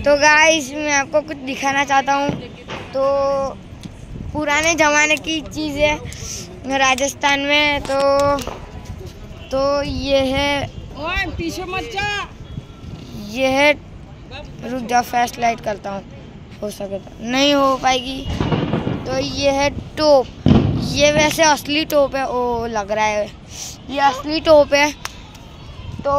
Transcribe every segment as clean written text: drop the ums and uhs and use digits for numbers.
तो गाइस मैं आपको कुछ दिखाना चाहता हूँ। तो पुराने ज़माने की चीज़ है राजस्थान में। तो ये है, पीछे मत जा। ये है, रुक जा फ्लैश लाइट करता हूँ, हो सके तो नहीं हो पाएगी। तो ये है टोप। ये वैसे असली टोप है, ओ लग रहा है ये असली टोप है। तो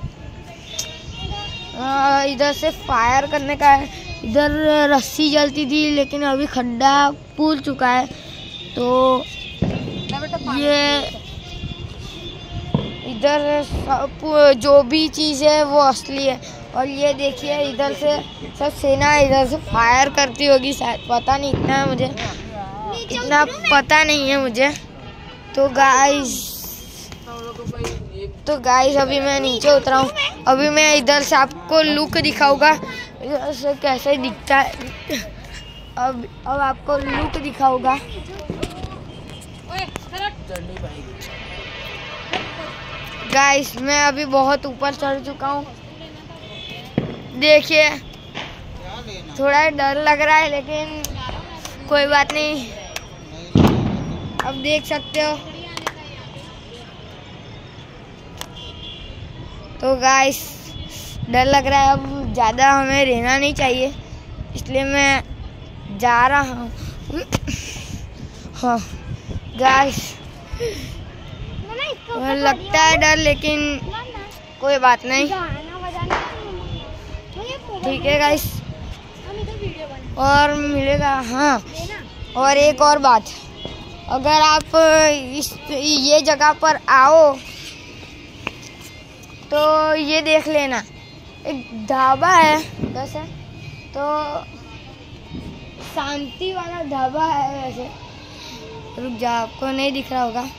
इधर से फायर करने का है। इधर रस्सी जलती थी लेकिन अभी खड्डा पूल चुका है। तो ये इधर सब जो भी चीज़ है वो असली है। और ये देखिए इधर से सब सेना इधर से फायर करती होगी शायद, पता नहीं, इतना पता नहीं है मुझे। तो गाइस अभी मैं नीचे उतरा हूँ। अभी मैं इधर से आपको लुक दिखाऊंगा, इधर से कैसे दिखता है। अब आपको लुक दिखाऊंगा। गाइस मैं अभी बहुत ऊपर चढ़ चुका हूँ। देखिए थोड़ा डर लग रहा है लेकिन कोई बात नहीं, अब देख सकते हो। तो गाइस डर लग रहा है, अब ज़्यादा हमें रहना नहीं चाहिए, इसलिए मैं जा रहा हूँ। हाँ गाइस लगता है डर, लेकिन कोई बात नहीं, ठीक है गाइस। और मिलेगा। हाँ, और एक और बात, अगर आप ये जगह पर आओ तो ये देख लेना, एक ढाबा है वैसे तो, शांति वाला ढाबा है वैसे। रुक जा, आपको नहीं दिख रहा होगा।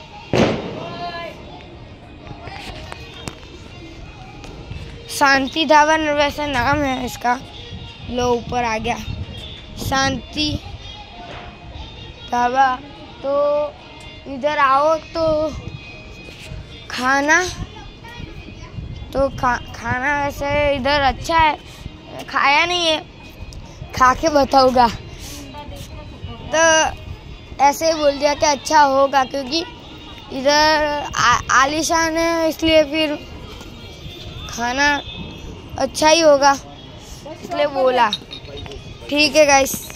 शांति ढाबा वैसा नाम है इसका। लो ऊपर आ गया, शांति ढाबा। तो इधर आओ तो खाना वैसे इधर अच्छा है, खाया नहीं है, खा के बताऊंगा। तो ऐसे ही बोल दिया कि अच्छा होगा, क्योंकि इधर आलीशान है, इसलिए फिर खाना अच्छा ही होगा, इसलिए बोला। ठीक है गाइस।